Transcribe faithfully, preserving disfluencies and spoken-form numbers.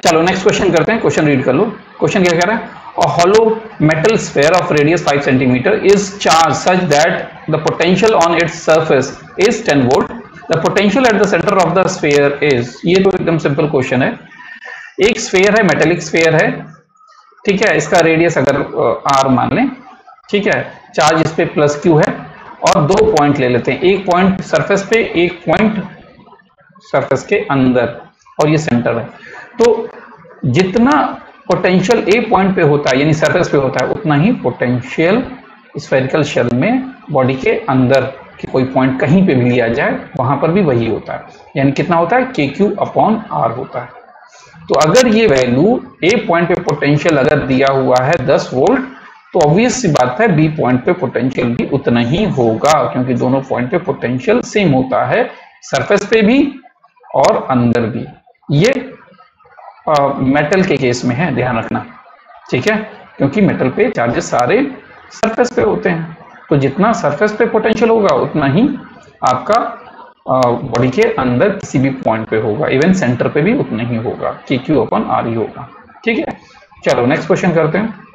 चलो next question करते हैं, क्वेश्चन रीड कर लो। क्वेश्चन क्या कह रहा है? A hollow metal sphere of radius five centimeter is charged such that the potential on its surface is ten volt. The potential at the center of the sphere is, ये तो एकदम simple question है। एक sphere है, metallic sphere है, ठीक है, इसका रेडियस अगर आर मान लें, ठीक है, चार्ज इस पे प्लस क्यू है, और दो पॉइंट ले लेते हैं, एक पॉइंट सरफेस पे, एक पॉइंट सरफेस के अंदर, और ये सेंटर है। तो जितना पोटेंशियल ए पॉइंट पे होता है यानी सरफेस पे होता है, उतना ही पोटेंशियल स्फेरिकल शेल में बॉडी के अंदर कि कोई पॉइंट कहीं पे भी लिया जाए वहां पर भी वही होता है, यानी कितना होता है? के क्यू अपॉन आर होता है। तो अगर ये वैल्यू ए पॉइंट पे पोटेंशियल अगर दिया हुआ है दस वोल्ट, तो ऑब्वियस सी बात है बी पॉइंट पे पोटेंशियल भी उतना ही होगा, क्योंकि दोनों पॉइंट पे पोटेंशियल सेम होता है, सरफेस पे भी और अंदर भी। ये मेटल uh, के केस में है, ध्यान रखना, ठीक है, क्योंकि मेटल पे चार्जेस सारे सरफेस पे होते हैं, तो जितना सरफेस पे पोटेंशियल होगा उतना ही आपका बॉडी uh, के अंदर किसी भी पॉइंट पे होगा, इवन सेंटर पे भी उतना ही होगा, के क्यू अपन आर ही होगा, ठीक है। चलो नेक्स्ट क्वेश्चन करते हैं।